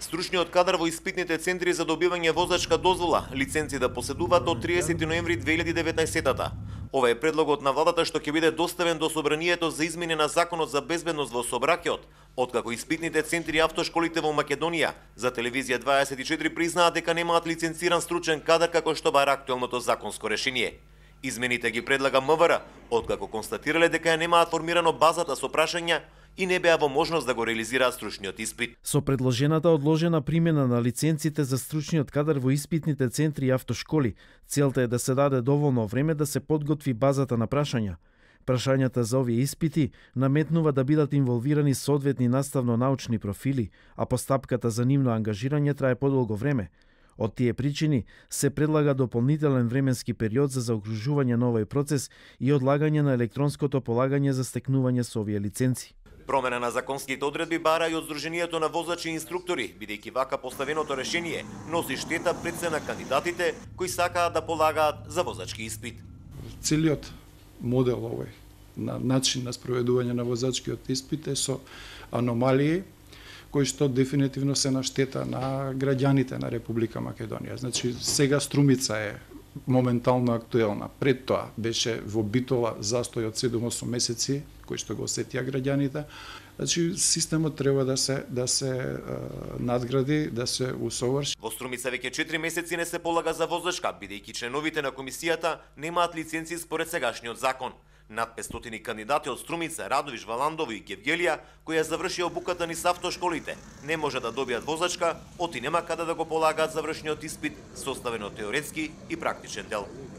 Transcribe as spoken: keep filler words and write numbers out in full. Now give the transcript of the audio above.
Стручниот кадар во испитните центри за добивање возачка дозвола, лиценци да поседуваат од триесети ноември две илјади и деветнаесетта. Ова е предлогот на владата што ќе биде доставен до собранието за измени на Законот за безбедност во сообраќајот, откако испитните центри и автошколите во Македонија за телевизија дваесет и четири признаат дека немаат лиценциран стручен кадар како што бара актуелното законско решение. Измените ги предлага МВР, откако констатирале дека ја немаат формирано базата со прашања и не беа во можност да го реализираат стручниот испит. Со предложената одложена примена на лиценците за стручниот кадар во испитните центри и автошколи, целта е да се даде доволно време да се подготви базата на прашања. Прашањата за овие испити наметнува да бидат инволвирани соодветни наставно-научни профили, а постапката за нивно ангажирање трае подолго време. Од тие причини се предлага дополнителен временски период за заокружување на овој процес и одлагање на електронското полагање за стекнување со овие лиценци. Промена на законските одредби бара и од Сдруженијето на возачи и инструктори, бидејќи вака поставеното решение носи штета пред се на кандидатите кои сакаат да полагаат за возачки испит. Целиот модел овој на начин на спроведување на возачкиот испит е со аномалии кои што дефинитивно се на штета на граѓаните на Република Македонија. Значи, сега Струмица е моментално актуелна. Пред тоа беше во Битола застој од седум-осум месеци, кој што го осетија граѓаните. Значи, системот треба да се да се е, надгради, да се усоврши. Во Струмица веќе четири месеци не се полага за возачка, бидејќи членовите на комисијата немаат лиценци според сегашниот закон. Над петстотини кандидати од Струмица, Радовиш, Валандово и Гевгелија, кои ја завршија обуката ни со автошколите, не може да добијат возачка, оти нема каде да го полагаат завршниот испит, составен од теоретски и практичен дел.